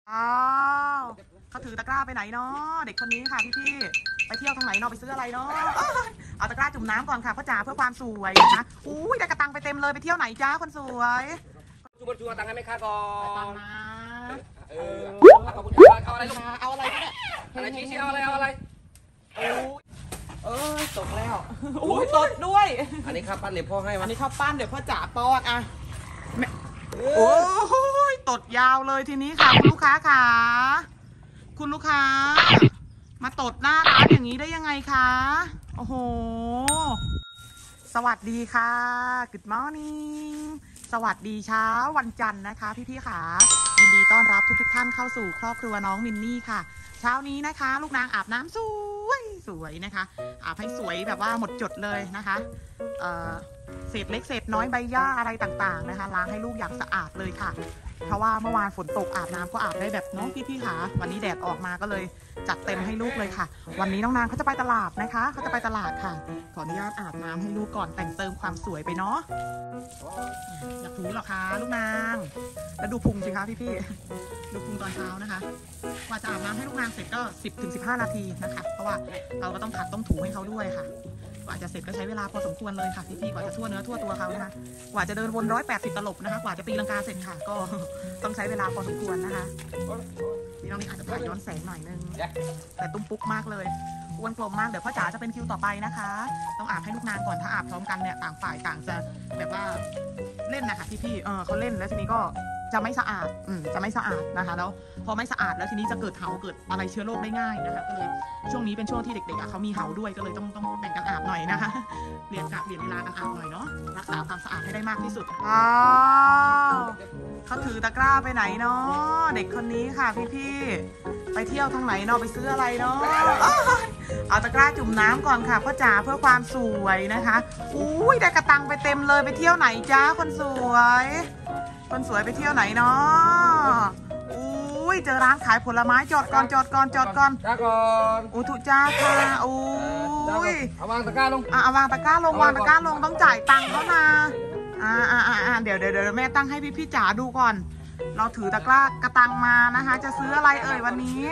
อ้าวเขาถือตะกร้าไปไหนเนาะเด็กคนนี้ค่ะพี่ไปเที่ยวทางไหนเนาะไปซื้ออะไรเนาะเอาตะกร้าจุ่มน้ำก่อนค่ะพ่อจ๋าเพื่อความสวยนะคะอุ้ยได้กระตังไปเต็มเลยไปเที่ยวไหนจ้าคนสวยชูตังให้แม่ค้าก่อนนะขอบคุณครับเอาอะไรลูกเอาอะไรก็ได้อะไรชี้เอาอะไรตกแล้วอุ้ยตดด้วยอันนี้ข้าวปั้นเดี๋ยวพ่อให้มาอันนี้ข้าวปั้นเดี๋ยวพ่อจ๋าป้อนอ่ะโอ้ยตดยาวเลยทีนี้ค่ะคุณลูกค้าค่ะคุณลูกค้ามาตดหน้าร้านอย่างนี้ได้ยังไงคะโอ้โหสวัสดีค่ะ Good morning สวัสดีเช้าวันจันทร์นะคะพี่ค่ะยินดีต้อนรับทุกท่านเข้าสู่ครอบครัวน้องมินนี่ค่ะเช้านี้นะคะลูกนางอาบน้ำสวยนะคะอาบให้สวยแบบว่าหมดจดเลยนะคะเศษเล็กเศษน้อยใบหญ้าอะไรต่างๆนะคะล้างให้ลูกอย่างสะอาดเลยค่ะเพราะว่าเมื่อวานฝนตกอาบน้ำก็อาบได้แบบน้องพี่ค่ะวันนี้แดดออกมาก็เลยจัดเต็มให้ลูกเลยค่ะวันนี้น้องนางเขาจะไปตลาดนะคะเขาจะไปตลาดค่ะขออนุญาตอาบน้ำให้ลูกก่อนแต่งเติมความสวยไปเนาะอยากถูหรอคะลูกนางแล้วดูพุงสิคะพี่ดูพุงตอนเช้านะคะกว่าจะอาบน้ำให้ลูกนางเสร็จก็10-15 นาทีนะคะเพราะว่าเราก็ต้องขัดต้องถูให้เขาด้วยค่ะกว่าจะเสร็จก็ใช้เวลาพอสมควรเลยค่ะพี่กว่าจะทั่วเนื้อทั่วตัวเขานะคะกว่าจะเดินวน180ตลบนะคะกว่าจะตีลังกาเสร็จค่ะก็ต้องใช้เวลาพอสมควรนะคะนี่น้องนี่อาจจะถ่ายย้อนแสงหน่อยนึงแต่ตุ้มปุ๊กมากเลยอ้วนกลมมากเดี๋ยวพ่อจ๋าจะเป็นคิวต่อไปนะคะต้องอาบให้ลูกนางก่อนถ้าอาบพร้อมกันเนี่ยต่างฝ่ายต่างจะแบบว่าเล่นนะคะพี่เขาเล่นแล้วทีนี้ก็จะไม่สะอาดจะไม่สะอาดนะคะแล้วพอไม่สะอาดแล้วทีนี้จะเกิดเห่าเกิดอะไรเชื้อโรคได้ง่ายนะคะก็เลยช่วงนี้เป็นช่วงที่เด็กๆเขามีเห่าด้วยก็เลยต้องแบ่งกันอาบหน่อยนะคะเปลี่ยนเวลากันอาบหน่อยเนาะรักษาความสะอาดให้ได้มากที่สุดอ้าวเขาถือตะกร้าไปไหนเนาะเด็กคนนี้ค่ะพี่ไปเที่ยวทางไหนเนาะไปซื้ออะไรเนาะเอาตะกร้าจุ่มน้ำก่อนค่ะพ่อจ๋าเพื่อความสวยนะคะอุ้ยได้กระตังไปเต็มเลยไปเที่ยวไหนจ้าคนสวยไปเที่ยวไหนเนาะอุ้ยเจอร้านขายผลไม้จอดก่อนจ้าก่อนอุทุจ้าค่ะอุ้ยเอาวางตะกร้าลงเอาวางตะกร้าลงต้องจ่ายตังค์เขานะเดี๋ยวแม่ตั้งให้พี่จ๋าดูก่อนเราถือตะกร้ากระตังมานะคะจะซื้ออะไรเอ่ยวัน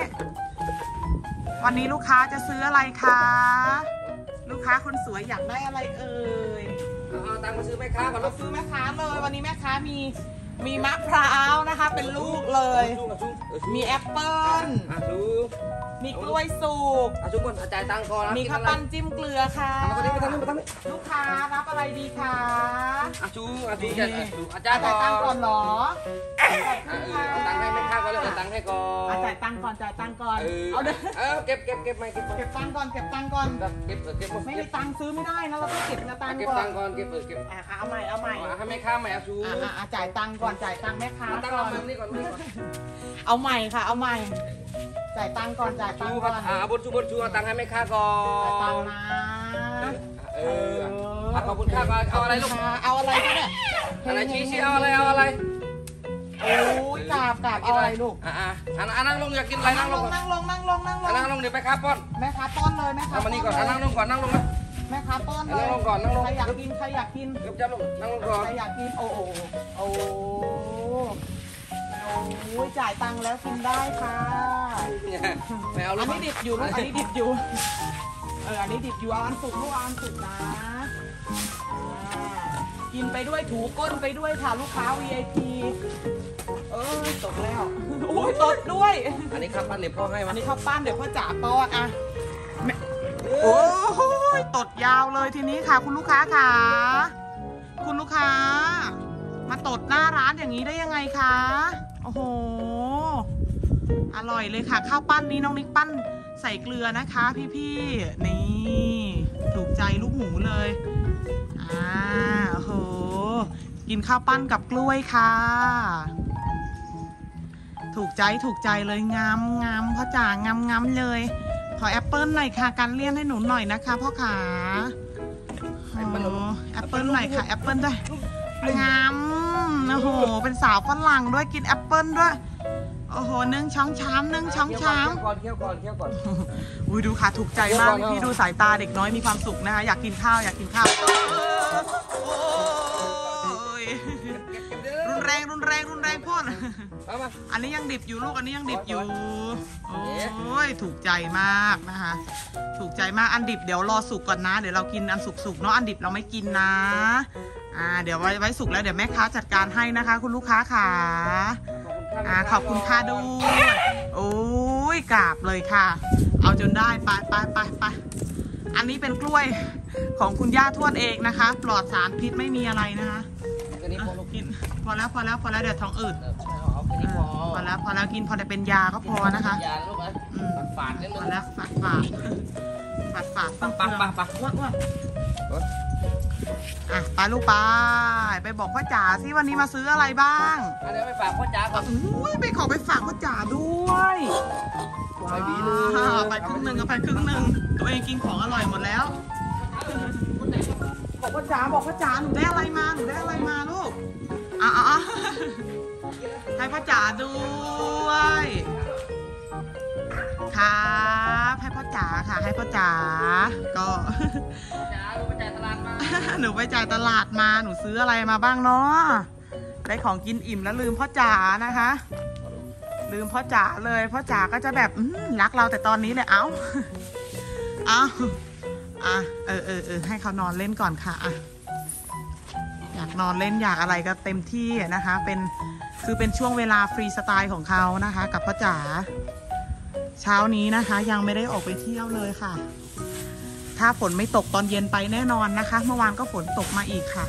นี้ลูกค้าจะซื้ออะไรคะลูกค้าคนสวยอยากได้อะไรเอ่ยเอาตังค์มาซื้อแม่ค้าก่อนเราซื้อแม่ค้าเลยวันนี้แม่ค้ามีมะพร้าวนะคะเป็นลูกเลยมีแอปเปิ้ลมีกล้วยสุกชุกคนจ่ายตังค์ก่อนมีข้าวปั้นจิ้มเกลือค่ะลูกค้ารับอะไรดีคะชูจ่ายตังค์ก่อนเหรอตังค์ให้แม่ค้าก่อนเลยตังค์ให้ก่อนจ่ายตังค์ก่อนเอาเด้อเก็บตังค์ก่อนไม่มีตังค์ซื้อไม่ได้นะเราต้องเก็บตังค์ก่อนเก็บตังค์ก่อนเก็บเอาใหม่ให้แม่ค้าใหม่ชูจ่ายตังค์ก่อนจ่ายตังค์แม่ค้าก่อนเอาใหม่ค่ะเอาใหม่จ่ายตังค์ก่อนบนชูเอาตังค์ให้แม่ค้าก่อนจ่ายตังค์นะขอบคุณค่ะเอาอะไรลูกเอาอะไรก็ได้อะไรชี้เอาอะไรโอ้ยกราบเอาอะไรลูกนั่งลงอยากกินอะไรนั่งลงเดี๋ยวแม่ค้าป้อนเลยแม่ค้ามานี่ก่อนนั่งลงก่อนแม่ค้าป้อนเลยนั่งลงก่อนใครอยากกินเก็จะนั่งลงก่อนใครอยากกินโอ้ยจ่ายตังค์แล้วกินได้ค่ะอันนี้ดิบอยู่ลูกอันนี้ดิบอยู่อันนี้ดิบอยู่เอาอันสุกลูกเอาอันสุกนะกินไปด้วยถูก้นไปด้วยค่ะลูกค้า VIP ตกแล้วอุ้ยตดด้วยอันนี้ข้าวปั้นเดี๋ยวพ่อให้มาอันนี้ข้าวปั้นเดี๋ยวพ่อจ๋าป้อนอ่ะโอ้ยตดยาวเลยทีนี้ค่ะคุณลูกค้าค่ะคุณลูกค้ามาตดหน้าร้านอย่างนี้ได้ยังไงคะโอ้โหอร่อยเลยค่ะข้าวปั้นนี้น้องนิกปั้นใส่เกลือนะคะพี่นี่ถูกใจลูกหมูเลยโอ้โหกินข้าวปั้นกับกล้วยค่ะถูกใจเลยงามพ่อจ๋างามเลยขอแอปเปิ้ลหน่อยค่ะการเลี่ยนให้หนูหน่อยนะคะพ่อขาแอปเปิ้ลหน่อยค่ะแอปเปิ้ลด้วยงามโอ้โหเป็นสาวฝรั่งด้วยกินแอปเปิ้ลด้วยโอ้โหนึ่งช้องช้ำเคี่ยวก่อนอุ้ยดูค่ะถูกใจมากพี่ดูสายตาเด็กน้อยมีความสุขนะคะอยากกินข้าวรุนแรงพ่นอันนี้ยังดิบอยู่ลูกอันนี้ยังดิบอยู่โอ้ยถูกใจมากนะคะถูกใจมากอันดิบเดี๋ยวรอสุกก่อนนะเดี๋ยวเรากินอันสุกๆเนาะอันดิบเราไม่กินนะเดี๋ยวไว้สุกแล้วเดี๋ยวแม่ค้าจัดการให้นะคะคุณลูกค้าค่ะขอบคุณค่ะด้วยโอ้ยกราบเลยค่ะเอาจนได้ไปอันนี้เป็นกล้วยของคุณย่าทวดเองนะคะปลอดสารพิษไม่มีอะไรนะคะกินพอแล้วเดี๋ยวท้องอืดพอแล้วกินพอได้เป็นยาก็พอนะคะยาลูกฝาดนิดนึงพอแล้วฝาดอ้วนไปลูกไปบอกพ่อจ๋าสิวันนี้มาซื้ออะไรบ้างเดี๋ยวไปฝากพ่อจ๋าก่อนไปขอไปฝากพ่อจ๋าด้วยไปครึ่งหนึ่งตัวเองกินของอร่อยหมดแล้วบอกพ่อจ๋าหนูได้อะไรมาลูกให้พ่อจ๋าด้วยครับให้พ่อจ๋าค่ะให้พ่อจ๋าก็หนูไปจ่ายตลาดมาหนูซื้ออะไรมาบ้างเนาะได้ของกินอิ่มแล้วลืมพ่อจ๋านะคะลืมพ่อจ๋าเลยพ่อจ๋าก็จะแบบรักเราแต่ตอนนี้เลยให้เขานอนเล่นก่อนค่ะอยากนอนเล่นอยากอะไรก็เต็มที่นะคะคือเป็นช่วงเวลาฟรีสไตล์ของเขานะคะกับพ่อจ๋าเช้านี้นะคะยังไม่ได้ออกไปเที่ยวเลยค่ะถ้าฝนไม่ตกตอนเย็นไปแน่นอนนะคะเมื่อวานก็ฝนตกมาอีกค่ะ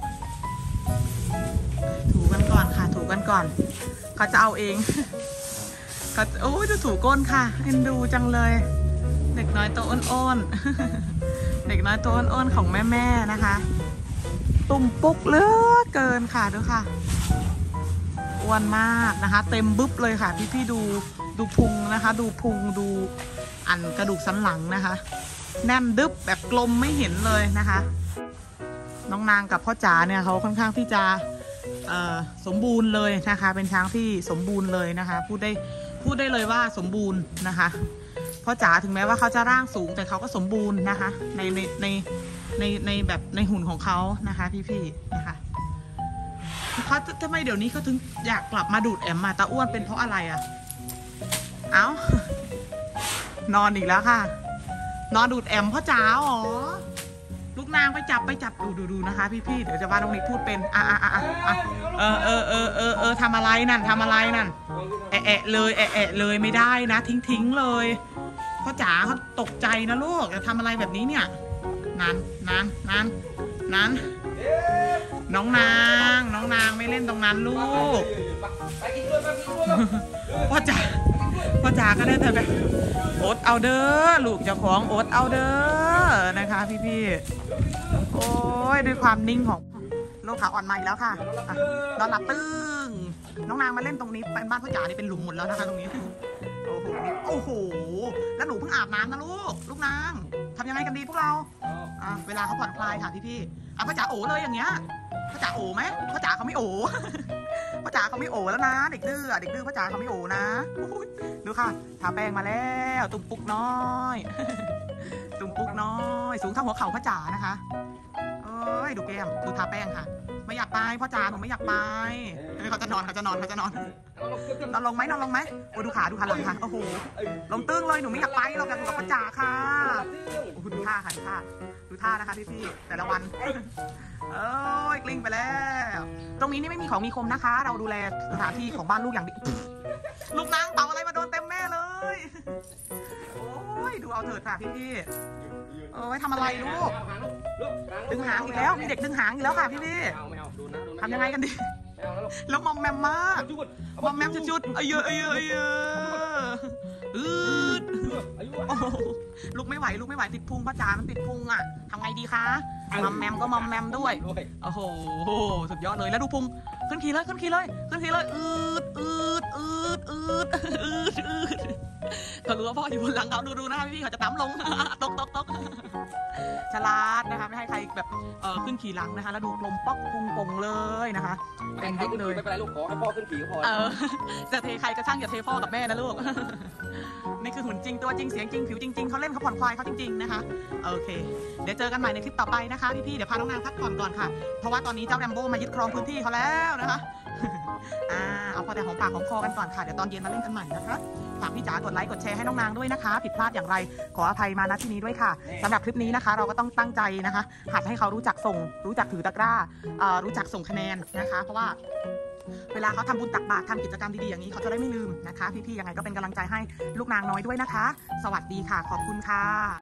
ถูกันก่อนเขาจะเอาเองเขาจะถูก้นค่ะเอ็นดูจังเลยเด็กน้อยตัวอ้นๆเด็กน้อยตัวอ้นๆของแม่นะคะตุ่มปุ๊กเหลือเกินค่ะดูค่ะอ้วนมากนะคะเต็มบึ๊บเลยค่ะพี่ดูพุงนะคะดูพุงดูอันกระดูกสันหลังนะคะแน่นดึบแบบกลมไม่เห็นเลยนะคะน้องนางกับพ่อจ๋าเนี่ยเขาค่อนข้างที่จะสมบูรณ์เลยนะคะเป็นช้างที่สมบูรณ์เลยนะคะพูดได้เลยว่าสมบูรณ์นะคะพ่อจ๋าถึงแม้ว่าเขาจะร่างสูงแต่เขาก็สมบูรณ์นะคะในแบบในหุ่นของเขานะคะพี่นะคะเขาทำไมเดี๋ยวนี้เขาถึงอยากกลับมาดูดแอมมาตาอ้วนเป็นเพราะอะไรนอนอีกแล้วค่ะนอนดูดแอมพ่อจ๋าหรอลูกนางไปจับดูนะคะพี่เดี๋ยวจะว่าตรงนี้พูดเป็นทำอะไรนั่นแอะเลยไม่ได้นะทิ้งเลยพ่อจ๋าเขาตกใจนะลูกจะทำอะไรแบบนี้เนี่ยนั้นน้องนางไม่เล่นตรงนั้นลูกพ่อจ๋าก็ได้แต่แบบอดเอาเด้อลูกเจ้าของอดเอาเด้อนะคะพี่โอ้ยด้วยความนิ่งของโลกขาอ่อนมาอีกแล้วค่ะนอนหลับตึ้งน้องนางมาเล่นตรงนี้เป็นบ้านพ่อจ๋านี่เป็นหลุมหมดแล้วนะคะตรงนี้โอ้โหแล้วหนูเพิ่งอาบน้ำนะลูกนางทำยังไงกันดีพวกเราเวลาเขาผ่อนคลายค่ะพี่พ่อจ๋าโอเลยอย่างเงี้ยพ่อจ๋าโอไหมพ่อจ๋าเขาไม่โอพ่อจ๋าเขาไม่โอแล้วนะเด็กดื้อพ่อจ๋าเขาไม่โอนะดูค่ะทาแป้งมาแล้วตุ่มปุกน้อยสูงเท่าหัวเข่าพ่อจ๋านะคะดูแก้มดูทาแป้งค่ะไม่อยากไปพ่อจ๋าหนูไม่อยากไปเขาจะนอนนอนลงไหมโอ้ดูขาหลังค่ะโอ้โหลงตึ้งเลยหนูไม่อยากไปเราอยากอยู่กับพ่อจ๋าค่ะโอ้ดูท่านะคะพี่แต่ละวันกลิ้งไปแล้วตรงนี้นี่ไม่มีของมีคมนะคะเราดูแลสถานที่ของบ้านลูกอย่างดีลูกนางเป่าอะไรมาโดนเต็มแม่เลยโอ้ยดูเอาเถิดค่ะพี่ทำอะไรลูกดึงหางอีกแล้วมีเด็กดึงหางอีกแล้วค่ะพี่ทำยังไงกันดีแล้วมอมแมมมากมอมแมมจุดลูกไม่ไหวติดพุงพ่อจ๋ามันติดพุงทำไงดีคะมอมแมมก็มอมแมมด้วยโอ้โหสุดยอดเลยแล้วดูพุงขึ้นขี่เลยเขารู้ว่าพ่ออยู่บนหลังเขาดูนะพี่เขาจะตั้มลงตกฉลาดนะคะไม่ให้ใครแบบขึ้นขี่หลังนะคะแล้วดูลมป๊อกพุงปงเลยนะคะเป็นบิ๊กเลยไม่เป็นไรลูกขอให้พ่อขึ้นขี่ก็พอจะเทใครก็ช่างอย่าเทพ่อกับแม่นะลูกนี่คือหุ่นจริงตัวจริงเสียงจริงผิวจริงเขาเล่นเขาผ่อนคลายเขาจริงๆนะคะโอเคเดี๋ยวเจอกันใหม่ในคลิปต่อไปนะคะพี่เดี๋ยวพาน้องนางพักผ่อนก่อนค่ะเพราะว่าตอนนี้เจ้าแรมโบ้มายึดครองพื้นที่เขาแล้วนะคะเอาพอแต่ของปากของคอกันก่อนค่ะเดี๋ยวตอนเย็นมาเล่นกันใหม่นะคะฝากพี่จ๋ากดไลค์กดแชร์ให้น้องนางด้วยนะคะผิดพลาดอย่างไรขออภัยมาณที่นี้ด้วยค่ะสำหรับคลิปนี้นะคะเราก็ต้องตั้งใจนะคะหัดให้เขารู้จักส่งรู้จักถือตะกร้ารู้จักส่งคะแนนนะคะเพราะว่าเวลาเขาทำบุญตักบาตรทำกิจกรรมดีๆอย่างนี้เขาจะได้ไม่ลืมนะคะพี่ๆยังไงก็เป็นกำลังใจให้ลูกนางน้อยด้วยนะคะสวัสดีค่ะขอบคุณค่ะ